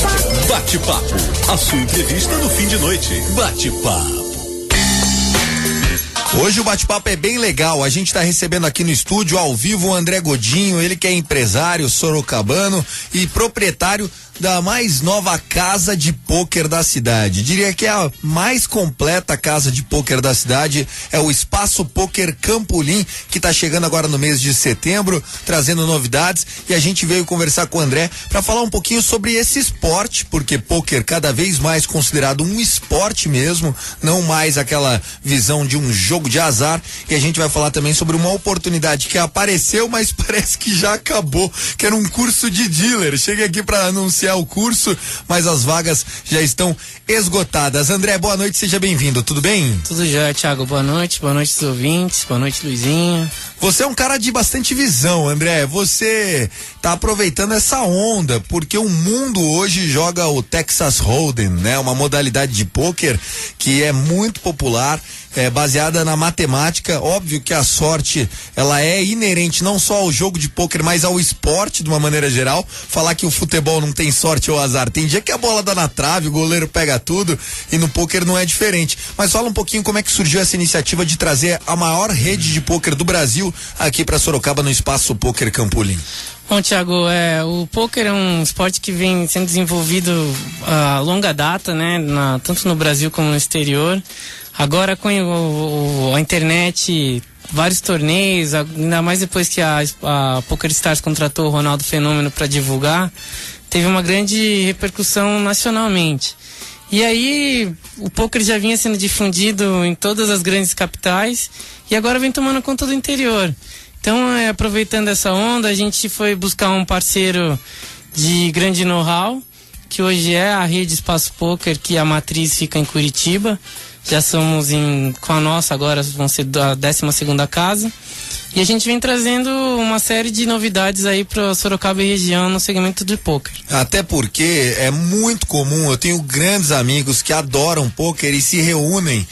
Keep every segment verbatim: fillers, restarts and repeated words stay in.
Bate-papo, a sua entrevista no fim de noite. Bate-papo. Hoje o bate-papo é bem legal, a gente está recebendo aqui no estúdio ao vivo o André Godinho, ele que é empresário sorocabano e proprietário da mais nova casa de pôquer da cidade. Diria que é a mais completa casa de pôquer da cidade, é o Espaço Pôquer Campolim, que está chegando agora no mês de setembro, trazendo novidades, e a gente veio conversar com o André para falar um pouquinho sobre esse esporte, porque pôquer cada vez mais considerado um esporte mesmo, não mais aquela visão de um jogo de azar, e a gente vai falar também sobre uma oportunidade que apareceu, mas parece que já acabou, que era um curso de dealer. Cheguei aqui para anunciar o curso, mas as vagas já estão esgotadas. André, boa noite, seja bem-vindo, tudo bem? Tudo já, Thiago, boa noite, boa noite aos ouvintes, boa noite, Luizinho. Você é um cara de bastante visão, André, você tá aproveitando essa onda, porque o mundo hoje joga o Texas Hold'em, né? Uma modalidade de pôquer que é muito popular, é baseada na matemática. Óbvio que a sorte, ela é inerente não só ao jogo de pôquer, mas ao esporte de uma maneira geral. Falar que o futebol não tem sorte ou azar, tem dia que a bola dá na trave, o goleiro pega tudo, e no pôquer não é diferente. Mas fala um pouquinho como é que surgiu essa iniciativa de trazer a maior rede de pôquer do Brasil aqui para Sorocaba, no Espaço Pôquer Campolim. Bom, Thiago, é, o pôquer é um esporte que vem sendo desenvolvido a longa data, né, na, tanto no Brasil como no exterior. Agora com o, o, a internet, vários torneios, ainda mais depois que a, a PokerStars contratou o Ronaldo Fenômeno para divulgar, teve uma grande repercussão nacionalmente. E aí o pôquer já vinha sendo difundido em todas as grandes capitais e agora vem tomando conta do interior. Então, é, aproveitando essa onda, a gente foi buscar um parceiro de grande know-how, que hoje é a Rede Espaço Pôquer, que a matriz fica em Curitiba. Já somos em, com a nossa agora, vão ser a décima segunda casa. E a gente vem trazendo uma série de novidades aí para Sorocaba e região no segmento de pôquer. Até porque é muito comum, eu tenho grandes amigos que adoram pôquer e se reúnem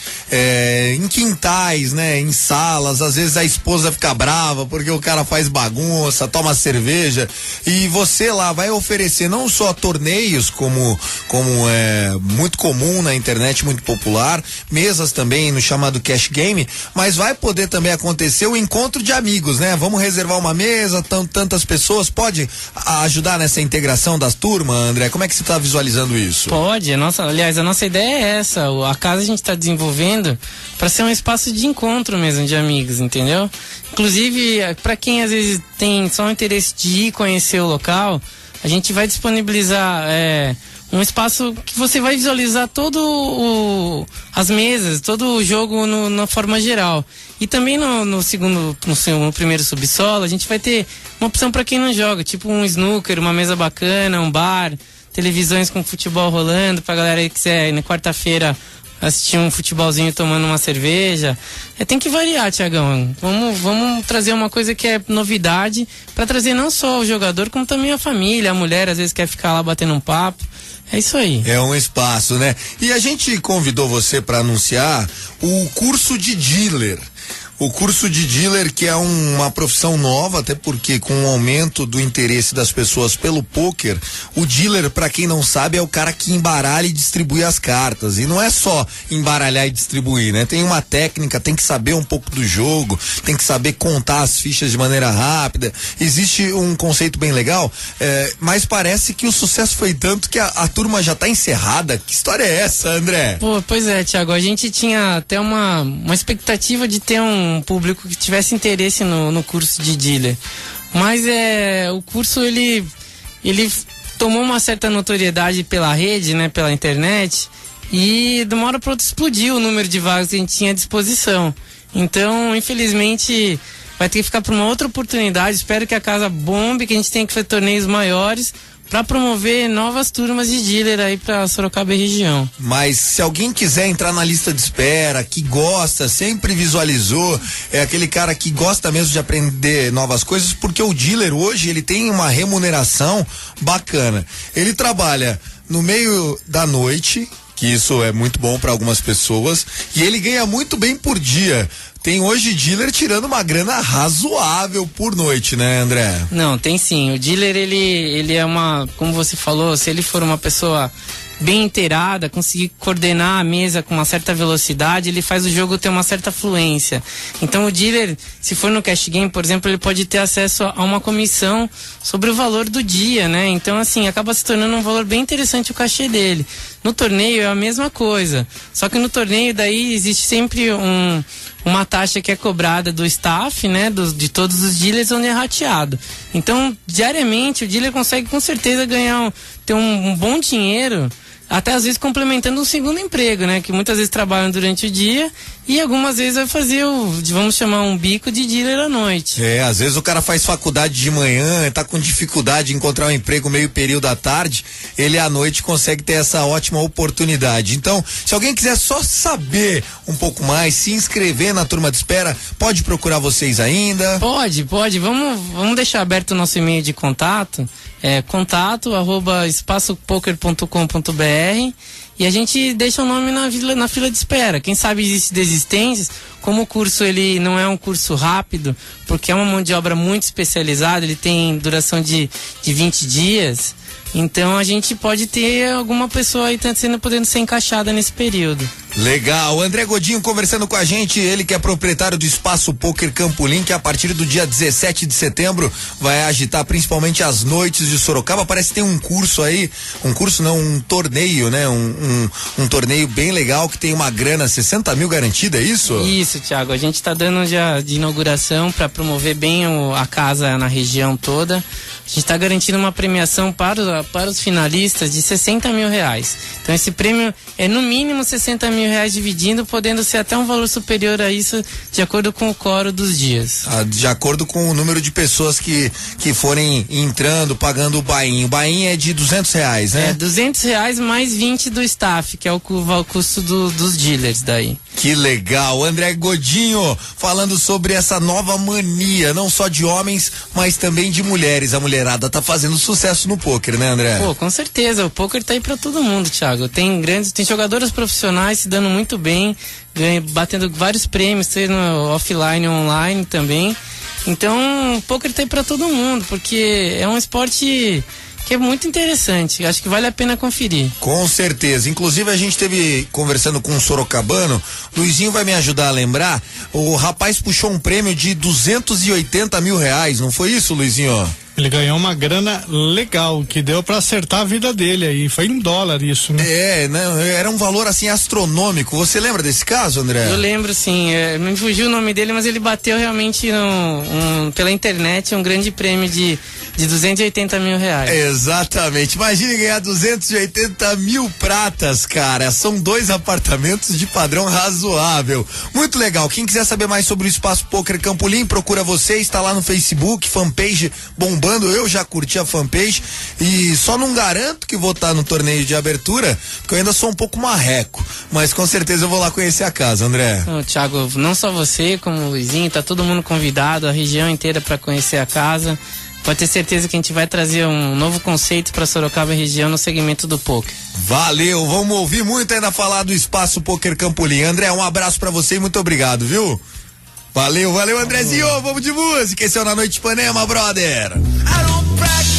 é, em quintais, né, em salas. Às vezes a esposa fica brava porque o cara faz bagunça, toma cerveja, e você lá vai oferecer não só torneios, como, como é muito comum na internet, muito popular, mesas também no chamado cash game, mas vai poder também acontecer o encontro de amigos, né? Vamos reservar uma mesa, tão, tantas pessoas, pode a, ajudar nessa integração das turmas, André? Como é que você está visualizando isso? Pode, a nossa, aliás, a nossa ideia é essa, a casa a gente está desenvolvendo para ser um espaço de encontro mesmo de amigos, entendeu? Inclusive, para quem às vezes tem só o interesse de ir conhecer o local, a gente vai disponibilizar é, um espaço que você vai visualizar todo o, as mesas, todo o jogo no, na forma geral. E também no, no segundo, no, seu, no primeiro subsolo, a gente vai ter uma opção para quem não joga, tipo um snooker, uma mesa bacana, um bar, televisões com futebol rolando, pra galera que quiser na quarta-feira assistir um futebolzinho tomando uma cerveja. É, tem que variar, Tiagão. Vamos, vamos trazer uma coisa que é novidade, para trazer não só o jogador, como também a família, a mulher às vezes quer ficar lá batendo um papo. É isso aí. É um espaço, né? E a gente convidou você para anunciar o curso de dealer. O curso de dealer, que é um, uma profissão nova, até porque com o aumento do interesse das pessoas pelo pôquer, o dealer, para quem não sabe, é o cara que embaralha e distribui as cartas. E não é só embaralhar e distribuir, né? Tem uma técnica, tem que saber um pouco do jogo, tem que saber contar as fichas de maneira rápida. Existe um conceito bem legal, é, mas parece que o sucesso foi tanto que a, a turma já tá encerrada. Que história é essa, André? Pô, pois é, Thiago, a gente tinha até uma, uma expectativa de ter um um público que tivesse interesse no, no curso de dealer, mas é, o curso ele, ele tomou uma certa notoriedade pela rede, né, pela internet, e de uma hora para outra explodiu o número de vagas que a gente tinha à disposição. Então, infelizmente, vai ter que ficar para uma outra oportunidade. Espero que a casa bombe, que a gente tenha que fazer torneios maiores para promover novas turmas de dealer aí para Sorocaba e região. Mas se alguém quiser entrar na lista de espera, que gosta, sempre visualizou, é aquele cara que gosta mesmo de aprender novas coisas, porque o dealer hoje, ele tem uma remuneração bacana. Ele trabalha no meio da noite, que isso é muito bom para algumas pessoas, e ele ganha muito bem por dia. tem hoje dealer tirando uma grana razoável por noite, né, André? Não, tem sim. O dealer, ele, ele é uma, como você falou, se ele for uma pessoa bem inteirada, conseguir coordenar a mesa com uma certa velocidade, ele faz o jogo ter uma certa fluência. Então o dealer, se for no cash game, por exemplo, ele pode ter acesso a uma comissão sobre o valor do dia, né? Então assim, acaba se tornando um valor bem interessante o cachê dele. No torneio é a mesma coisa, só que no torneio daí existe sempre um, uma taxa que é cobrada do staff, né? Dos, de todos os dealers, onde é rateado. Então, diariamente, o dealer consegue com certeza ganhar, um, ter um, um bom dinheiro, até às vezes complementando um segundo emprego, né? Que muitas vezes trabalham durante o dia e algumas vezes vai fazer o, vamos chamar, um bico de dealer à noite. É, às vezes o cara faz faculdade de manhã, tá com dificuldade de encontrar um emprego meio período à tarde, ele à noite consegue ter essa ótima oportunidade. Então, se alguém quiser só saber um pouco mais, se inscrever na turma de espera, pode procurar vocês ainda? Pode, pode. Vamos, vamos deixar aberto o nosso e-mail de contato. É contato arroba espaço poker ponto com ponto b r e a gente deixa o nome na fila, na fila de espera. Quem sabe existe desistências, como o curso ele não é um curso rápido, porque é uma mão de obra muito especializada, ele tem duração de, de vinte dias, então a gente pode ter alguma pessoa aí sendo, podendo ser encaixada nesse período. Legal, André Godinho conversando com a gente, ele que é proprietário do Espaço Poker Campolim, que a partir do dia dezessete de setembro vai agitar principalmente as noites de Sorocaba. Parece que tem um curso aí, um curso não, um torneio, né? Um, um, um torneio bem legal que tem uma grana, sessenta mil garantida, é isso? Isso, Thiago, a gente tá dando já de inauguração para promover bem o, a casa na região toda. A gente está garantindo uma premiação para, o, para os finalistas de sessenta mil reais. Então esse prêmio é no mínimo sessenta mil reais dividindo, podendo ser até um valor superior a isso, de acordo com o coro dos dias. Ah, de acordo com o número de pessoas que, que forem entrando, pagando o bainho. O bainho é de duzentos reais, né? É, duzentos reais mais vinte do staff, que é o, o custo do, dos dealers daí. Que legal, André Godinho falando sobre essa nova mania, não só de homens, mas também de mulheres. A mulherada tá fazendo sucesso no pôquer, né, André? Pô, com certeza, o pôquer tá aí pra todo mundo, Thiago. Tem grandes, tem jogadoras profissionais se dando muito bem, ganha, batendo vários prêmios, seja no offline ou online também. Então, o pôquer tá aí pra todo mundo, porque é um esporte que é muito interessante, acho que vale a pena conferir. Com certeza, inclusive a gente teve conversando com um sorocabano, Luizinho vai me ajudar a lembrar, o rapaz puxou um prêmio de duzentos e oitenta mil reais, não foi isso, Luizinho? Ele ganhou uma grana legal, que deu pra acertar a vida dele aí, foi em dólar isso, né? É, né? Era um valor assim astronômico, você lembra desse caso, André? Eu lembro sim, é, me fugiu o nome dele, mas ele bateu realmente um, um, pela internet um grande prêmio de, de duzentos e oitenta mil reais. Exatamente, imagine ganhar duzentos e oitenta mil pratas, cara, são dois apartamentos de padrão razoável, muito legal. Quem quiser saber mais sobre o Espaço Poker Campolim, procura você, está lá no Facebook, fanpage bombando. Eu já curti a fanpage e só não garanto que vou estar no torneio de abertura, porque eu ainda sou um pouco marreco, mas com certeza eu vou lá conhecer a casa, André. Não, Thiago, não só você, como o Luizinho, tá todo mundo convidado, a região inteira para conhecer a casa. Pode ter certeza que a gente vai trazer um novo conceito para Sorocaba e região no segmento do poker. Valeu, vamos ouvir muito ainda falar do Espaço Poker Campolim. André, um abraço para você e muito obrigado, viu? Valeu, valeu, Andrezinho, vamos de música, esse é o Na Noite Ipanema, brother. I don't